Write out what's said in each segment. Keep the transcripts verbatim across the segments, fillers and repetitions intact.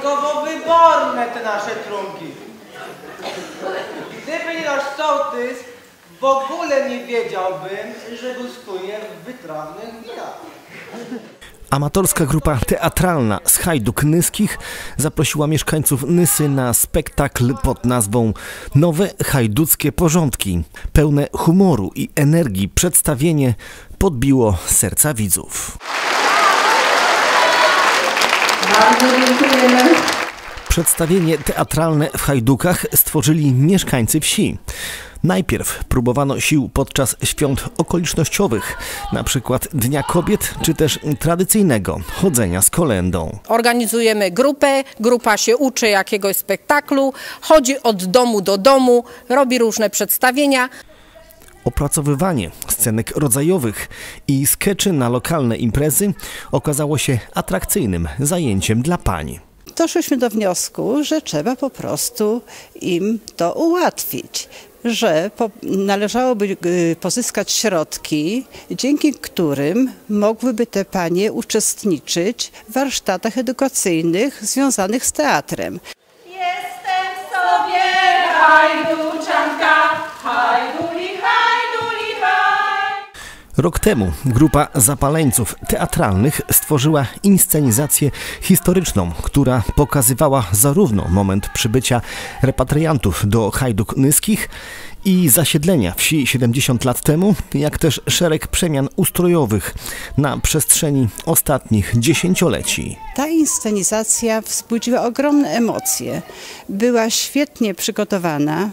wyjątkowo wyborne te nasze trunki. Gdyby nie nasz sołtys, w ogóle nie wiedziałbym, że gustuję w wytrawnych winach. Amatorska grupa teatralna z Hajduk Nyskich zaprosiła mieszkańców Nysy na spektakl pod nazwą Nowe Hajduckie Porządki. Pełne humoru i energii przedstawienie podbiło serca widzów. Bardzo dziękujemy. Przedstawienie teatralne w Hajdukach stworzyli mieszkańcy wsi. Najpierw próbowano sił podczas świąt okolicznościowych, na przykład Dnia Kobiet, czy też tradycyjnego chodzenia z kolędą. Organizujemy grupę, grupa się uczy jakiegoś spektaklu, chodzi od domu do domu, robi różne przedstawienia. Opracowywanie scenek rodzajowych i skeczy na lokalne imprezy okazało się atrakcyjnym zajęciem dla pań. Doszliśmy do wniosku, że trzeba po prostu im to ułatwić, że po, należałoby pozyskać środki, dzięki którym mogłyby te panie uczestniczyć w warsztatach edukacyjnych związanych z teatrem. Jestem sobie hajduczanka, hajduli, hajduli, haj. Rok temu grupa zapaleńców teatralnych stworzyła inscenizację historyczną, która pokazywała zarówno moment przybycia repatriantów do Hajduk Nyskich i zasiedlenia wsi siedemdziesiąt lat temu, jak też szereg przemian ustrojowych na przestrzeni ostatnich dziesięcioleci. Ta inscenizacja wzbudziła ogromne emocje. Była świetnie przygotowana.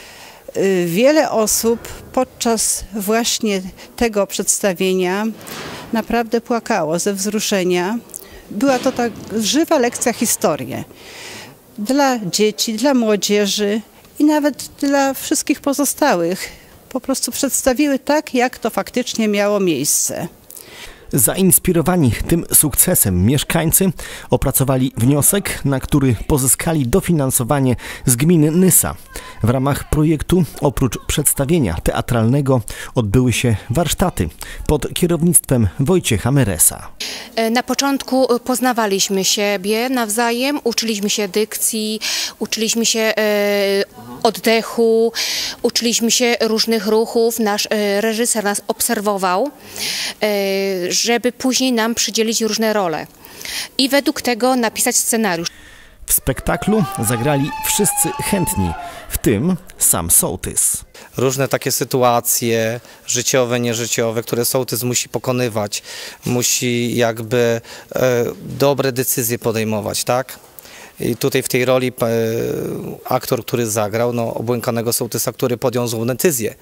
Wiele osób podczas właśnie tego przedstawienia naprawdę płakało ze wzruszenia. Była to tak żywa lekcja historii dla dzieci, dla młodzieży i nawet dla wszystkich pozostałych. Po prostu przedstawiły tak, jak to faktycznie miało miejsce. Zainspirowani tym sukcesem mieszkańcy opracowali wniosek, na który pozyskali dofinansowanie z gminy Nysa. W ramach projektu oprócz przedstawienia teatralnego odbyły się warsztaty pod kierownictwem Wojciecha Meresa. Na początku poznawaliśmy siebie nawzajem, uczyliśmy się dykcji, uczyliśmy się e, oddechu, uczyliśmy się różnych ruchów. Nasz e, reżyser nas obserwował, e, żeby później nam przydzielić różne role i według tego napisać scenariusz. W spektaklu zagrali wszyscy chętni, w tym sam sołtys. Różne takie sytuacje życiowe, nieżyciowe, które sołtys musi pokonywać, musi jakby e, dobre decyzje podejmować, tak? I tutaj w tej roli e, aktor, który zagrał, no, obłękanego sołtysa, który podjął złą decyzję.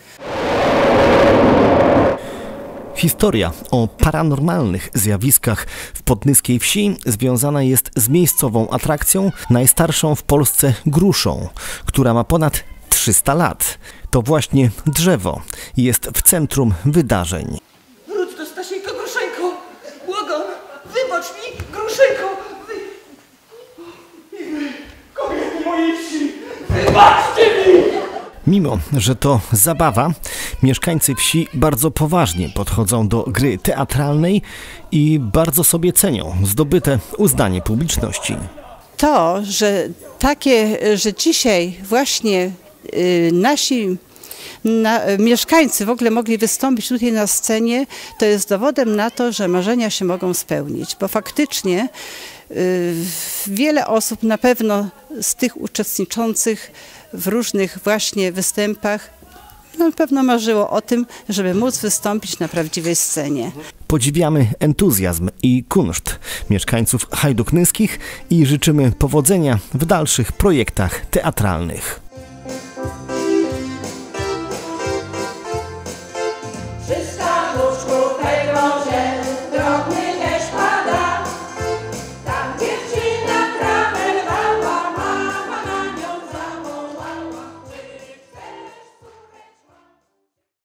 Historia o paranormalnych zjawiskach w podnyskiej wsi związana jest z miejscową atrakcją, najstarszą w Polsce gruszą, która ma ponad trzysta lat. To właśnie drzewo jest w centrum wydarzeń. Wróć do Stasieńko, Gruszeńko! Błagam, wybacz mi, Gruszeńko! Wy... Kobiety mojej wsi, wybaczcie mi! Mimo że to zabawa, mieszkańcy wsi bardzo poważnie podchodzą do gry teatralnej i bardzo sobie cenią zdobyte uznanie publiczności. To, że takie, że dzisiaj właśnie y, nasi na, mieszkańcy w ogóle mogli wystąpić tutaj na scenie, to jest dowodem na to, że marzenia się mogą spełnić, bo faktycznie y, wiele osób na pewno z tych uczestniczących w różnych właśnie występach na pewno marzyło o tym, żeby móc wystąpić na prawdziwej scenie. Podziwiamy entuzjazm i kunszt mieszkańców Hajduk Nyskich i życzymy powodzenia w dalszych projektach teatralnych.